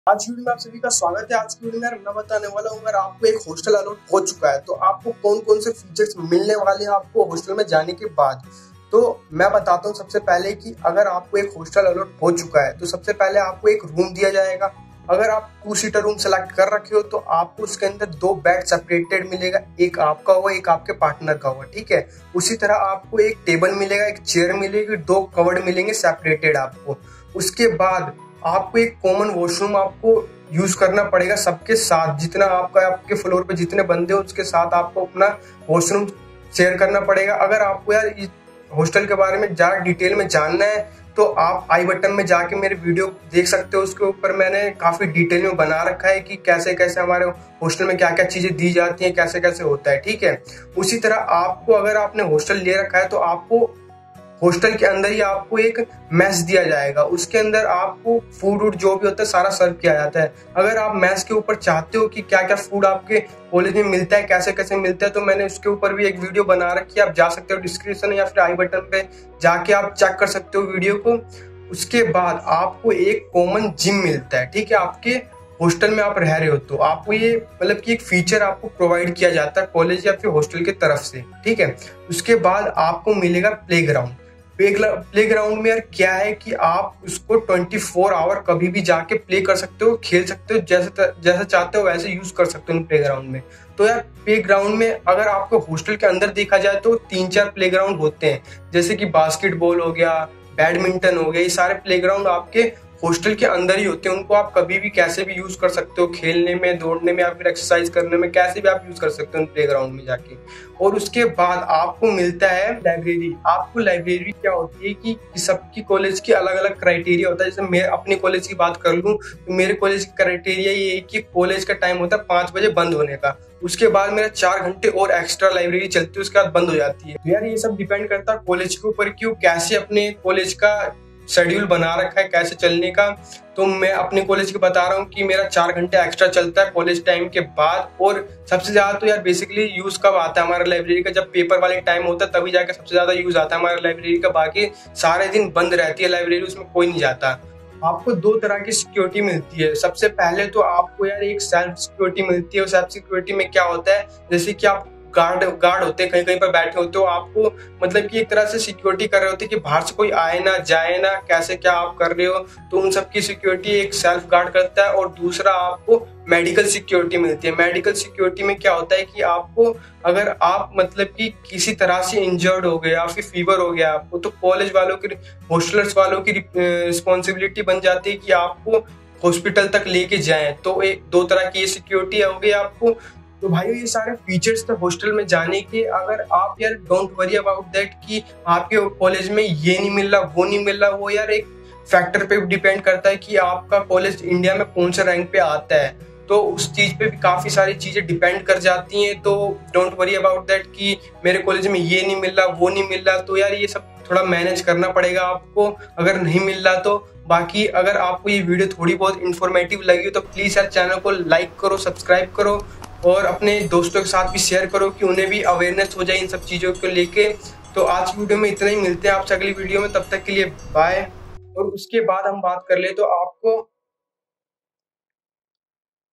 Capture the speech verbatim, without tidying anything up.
आज की वीडियो में आप सभी का स्वागत है। आज की वीडियो में यार मैं बताने वाला हूँ, अगर आपको एक हॉस्टल अलॉट हो चुका है तो आपको कौन कौन से फीचर्स मिलने वाले हैं आपको हॉस्टल में जाने के बाद। तो मैं बताता हूँ सबसे पहले कि अगर आपको एक हॉस्टल अलॉट हो चुका है तो सबसे पहले आपको एक रूम दिया जाएगा। अगर आप टू सीटर रूम सेलेक्ट कर रखे हो तो आपको उसके अंदर दो बेड सेपरेटेड मिलेगा, एक आपका होगा एक आपके पार्टनर का होगा, ठीक है। उसी तरह आपको एक टेबल मिलेगा, एक चेयर मिलेगी, दो कवर्ड मिलेंगे सेपरेटेड आपको। उसके बाद आपको एक कॉमन वॉशरूम आपको यूज करना पड़ेगा सबके साथ, जितना आपका आपके फ्लोर पे जितने बंदे हो उसके साथ आपको अपना वॉशरूम शेयर करना पड़ेगा। अगर आपको यार इस हॉस्टल के बारे में ज्यादा डिटेल में जानना है तो आप आई बटन में जाके मेरे वीडियो देख सकते हो। उसके ऊपर मैंने काफी डिटेल में बना रखा है कि कैसे कैसे हमारे हॉस्टल में क्या क्या चीजें दी जाती हैं, कैसे कैसे होता है, ठीक है। उसी तरह आपको अगर आपने हॉस्टल ले रखा है तो आपको हॉस्टल के अंदर ही आपको एक मैस दिया जाएगा। उसके अंदर आपको फूड वूड जो भी होता है सारा सर्व किया जाता है। अगर आप मैस के ऊपर चाहते हो कि क्या क्या फूड आपके कॉलेज में मिलता है, कैसे कैसे मिलता है, तो मैंने उसके ऊपर भी एक वीडियो बना रखी है। आप जा सकते हो डिस्क्रिप्शन या फिर आई बटन पे जाके आप चेक कर सकते हो वीडियो को। उसके बाद आपको एक कॉमन जिम मिलता है, ठीक है। आपके हॉस्टल में आप रह रहे हो तो आपको ये मतलब कि एक फीचर आपको प्रोवाइड किया जाता है कॉलेज या फिर हॉस्टल की तरफ से, ठीक है। उसके बाद आपको मिलेगा प्लेग्राउंड। प्ले ग्राउंड में यार क्या है कि आप उसको चौबीस आवर कभी भी जाके प्ले कर सकते हो, खेल सकते हो, जैसे जैसे चाहते हो वैसे यूज कर सकते हो प्ले ग्राउंड में। तो यार प्ले ग्राउंड में अगर आपको हॉस्टल के अंदर देखा जाए तो तीन चार प्ले ग्राउंड होते हैं, जैसे कि बास्केटबॉल हो गया, बैडमिंटन हो गया। ये सारे प्ले ग्राउंड आपके हॉस्टल के अंदर ही होते हैं। उनको आप कभी भी कैसे भी यूज कर सकते हो, खेलने में, दौड़ने में या फिर एक्सरसाइज करने में, कैसे भी आप यूज कर सकते हो प्ले ग्राउंड में जाके। और उसके बाद आपको मिलता है लाइब्रेरी। आपको लाइब्रेरी क्या होती है कि सबकी कॉलेज की अलग अलग क्राइटेरिया होता है। जैसे मैं अपने कॉलेज की बात कर लूँ तो मेरे कॉलेज की क्राइटेरिया ये है कि कॉलेज का टाइम होता है पाँच बजे बंद होने का। उसके बाद मेरा चार घंटे और एक्स्ट्रा लाइब्रेरी चलती है, उसके बाद बंद हो जाती है। तो यार ये सब डिपेंड करता है कॉलेज के ऊपर कि वो कैसे अपने कॉलेज का शेड्यूल बना रखा है कैसे चलने का। तो मैं अपने कॉलेज की बता रहा हूँ कि मेरा चार घंटे एक्स्ट्रा चलता है कॉलेज टाइम के बाद। और सबसे ज्यादा तो यार बेसिकली यूज कब आता है हमारा लाइब्रेरी का, जब पेपर वाले टाइम होता है तभी जाके सबसे ज्यादा यूज आता है हमारा लाइब्रेरी का। बाकी सारे दिन बंद रहती है लाइब्रेरी, उसमें कोई नहीं जाता। आपको दो तरह की सिक्योरिटी मिलती है। सबसे पहले तो आपको यार एक सेल्फ सिक्योरिटी मिलती है। सेल्फ सिक्योरिटी में क्या होता है, जैसे कि आप गार्ड गार्ड होते हैं, कहीं कहीं पर बैठे होते हो, आपको मतलब कि एक तरह से सिक्योरिटी कर रहे होते हैं कि बाहर से कोई आए ना जाए ना, कैसे क्या आप कर रहे हो। तो उन सब की सिक्योरिटी एक सेल्फ गार्ड करता है। और दूसरा आपको मेडिकल सिक्योरिटी मिलती है। मेडिकल सिक्योरिटी में क्या होता है कि आपको अगर आप मतलब कि किसी तरह से इंजर्ड हो गए या फिर फीवर हो गया आपको, तो कॉलेज वालों की, हॉस्टलर्स वालों की रिस्पॉन्सिबिलिटी बन जाती है कि आपको हॉस्पिटल तक लेके जाएं। तो एक दो तरह की ये सिक्योरिटी हो गई आपको। तो भाई ये सारे फीचर्स थे हॉस्टल में जाने के। अगर आप यार डोंट वरी अबाउट दैट कि आपके कॉलेज में ये नहीं मिल रहा वो नहीं मिल रहा, वो यार एक फैक्टर पे डिपेंड करता है कि आपका कॉलेज इंडिया में कौन सा रैंक पे आता है। तो उस चीज पे भी काफी सारी चीजें डिपेंड कर जाती हैं। तो डोंट वरी अबाउट दैट कि मेरे कॉलेज में ये नहीं मिल रहा वो नहीं मिल रहा। तो यार ये सब थोड़ा मैनेज करना पड़ेगा आपको अगर नहीं मिल रहा तो। बाकी अगर आपको ये वीडियो थोड़ी बहुत इंफॉर्मेटिव लगी हो तो प्लीज यार चैनल को लाइक करो, सब्सक्राइब करो और अपने दोस्तों के साथ भी शेयर करो कि उन्हें भी अवेयरनेस हो जाए इन सब चीज़ों को लेके। तो आज की वीडियो में इतना ही, मिलते हैं आपसे अगली वीडियो में, तब तक के लिए बाय। और उसके बाद हम बात कर ले तो आपको